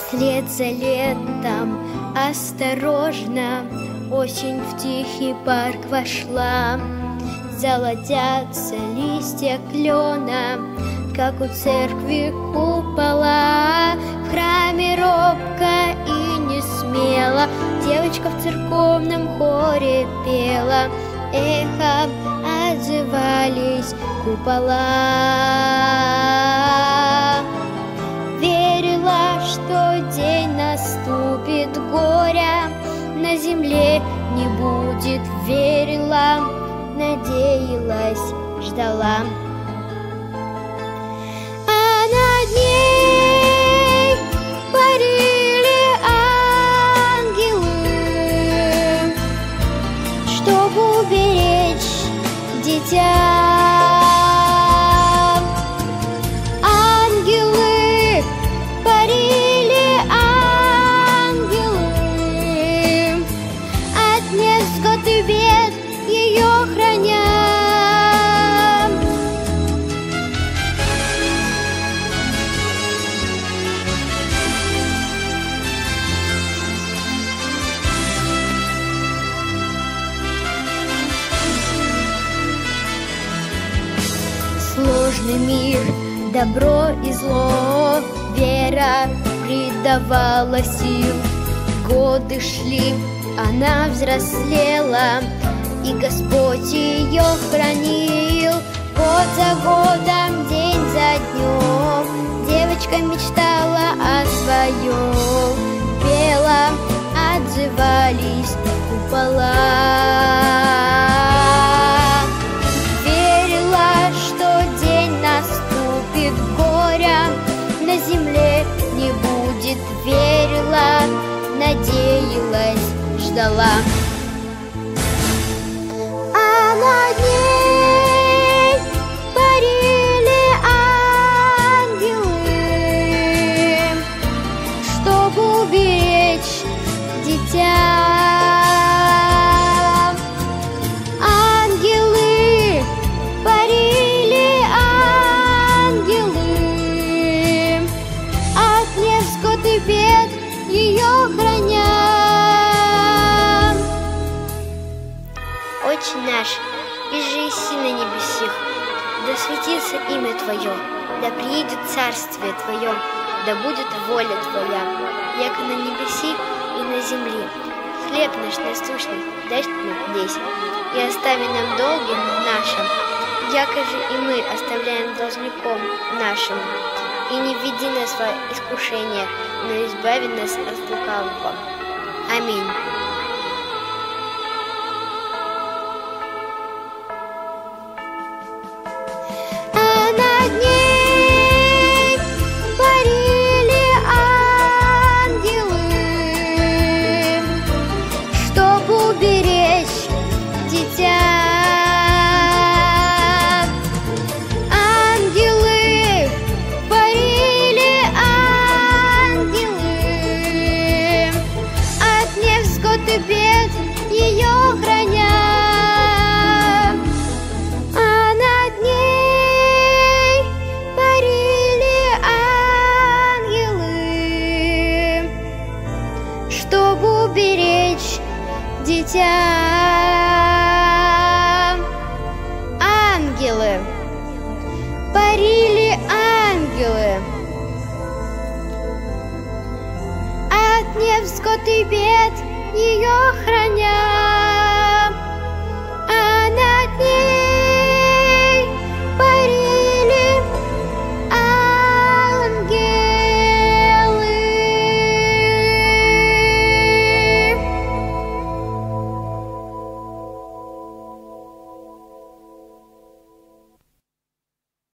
Вслед за летом осторожно осень в тихий парк вошла. Золотятся листья клена, как у церкви купола. В храме робко и не смело девочка в церковном хоре пела. Эхом отзывались купола. Верила, что день наступит, горя на земле не будет. Верила, надеялась, ждала. А над ней парили ангелы, чтобы уберечь дитя. Ангелы парили, ангелы, от невзгод и бед ее храня. Сложный мир, добро и зло, вера придавала сил. Годы шли, она взрослела, и Господь ее хранил. Год за годом, день за днем, девочка мечтала о своем. Пела, отзывались купола. Верила, что день наступит, горя на земле не будет. Верила, надеялась, ждала. А над ней парили ангелы, чтобы уберечь дитя. Ангелы парили, ангелы, от невзгод и бед ее храня. Отче наш, иже еси на небесих, да светится имя Твое, да приедет царствие Твое, да будет воля Твоя, яко на небеси и на земле. Хлеб наш насущный дай нам днесь, и остави нам долги нашим, яко же и мы оставляем должником нашим. И не введи нас во искушение, но избави нас от лукавого. Аминь. Бед ее храня. А над ней парили ангелы, чтобы уберечь дитя. Ангелы парили, ангелы, от невзгод и бед ее храня.